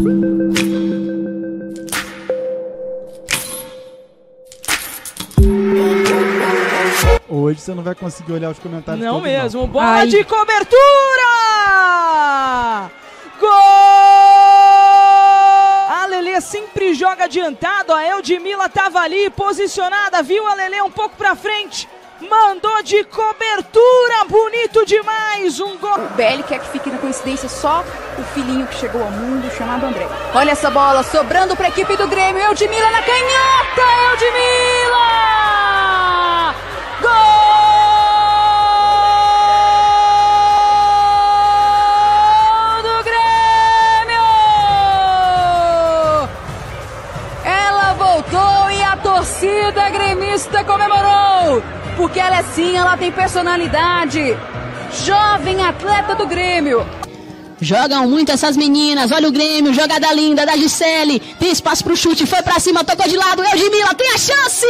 Hoje você não vai conseguir olhar os comentários. Não todos, mesmo. não. Bola Ai. de cobertura! Gol! A Lelê sempre joga adiantado. A Eudmila tava ali posicionada, viu a Lelê um pouco pra frente. Mandou de cobertura, bonito demais, um gol. O BL quer que fique na coincidência só o filhinho que chegou ao mundo, chamado André. Olha essa bola, sobrando para a equipe do Grêmio. Eudmila na canhota, Eudmila! Gol do Grêmio! Ela voltou e a torcida gremista comemorou. Porque ela é sim, ela tem personalidade. Jovem atleta do Grêmio. Jogam muito essas meninas, olha o Grêmio, jogada linda da Gisele, tem espaço pro chute, foi pra cima, tocou de lado, Eudmila tem a chance!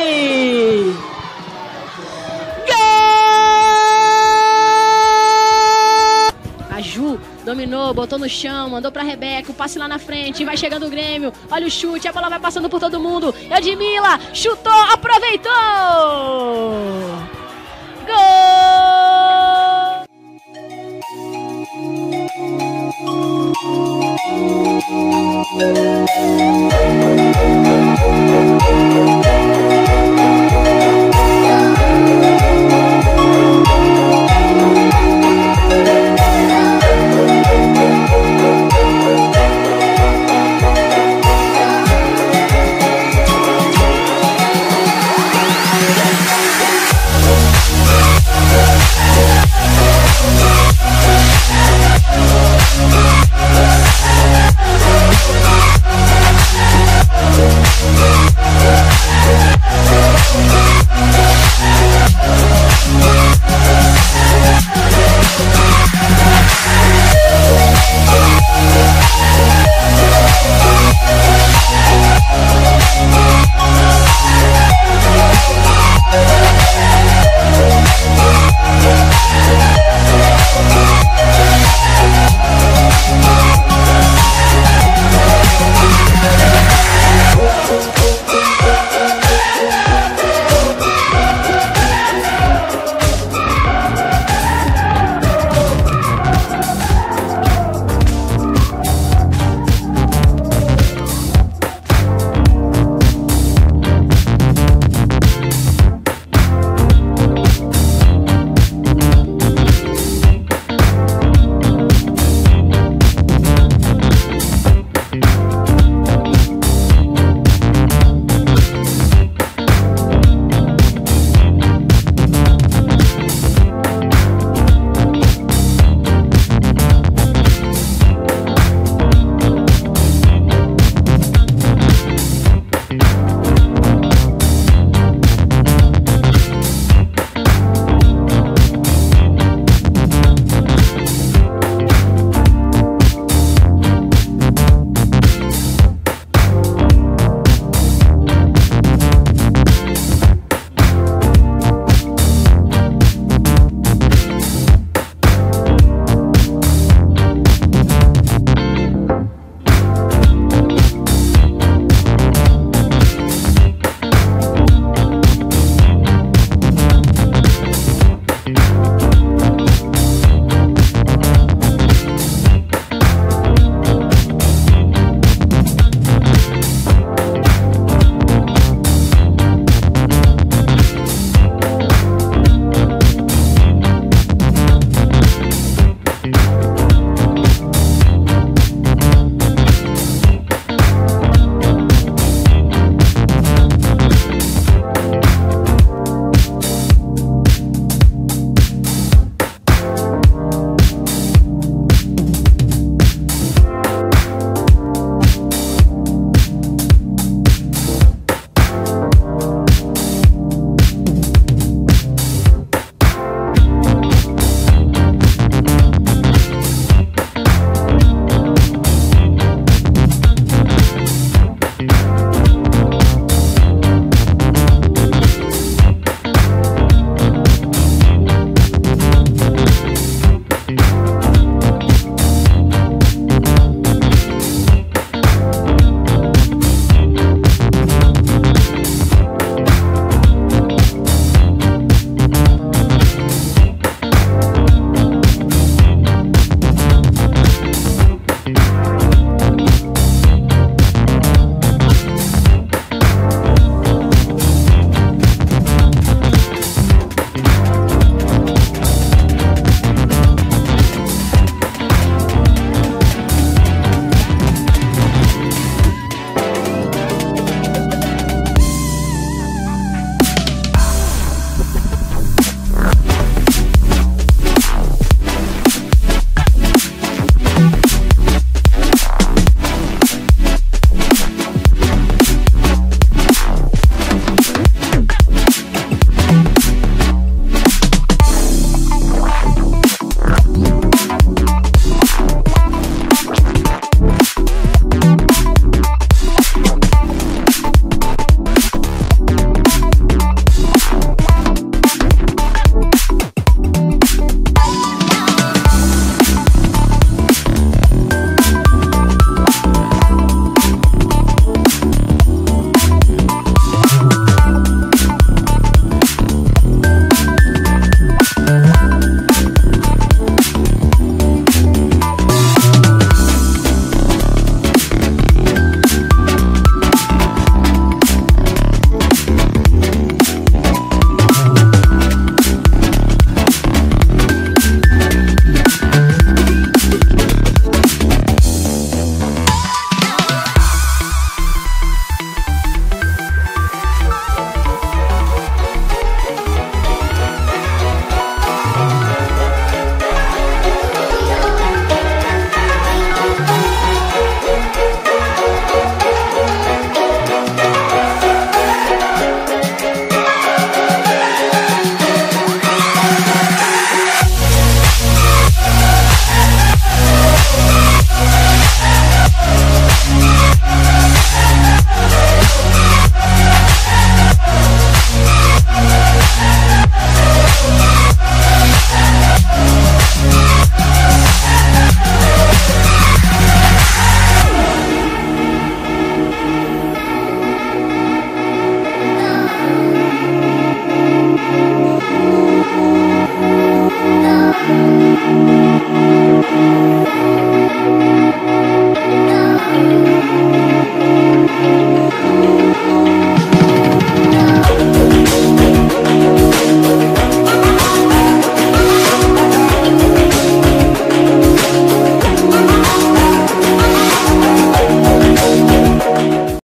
Gol! A Ju dominou, botou no chão, mandou pra Rebeca, o passe lá na frente, vai chegando o Grêmio, olha o chute, a bola vai passando por todo mundo, Eudmila chutou, aproveitou! Gol!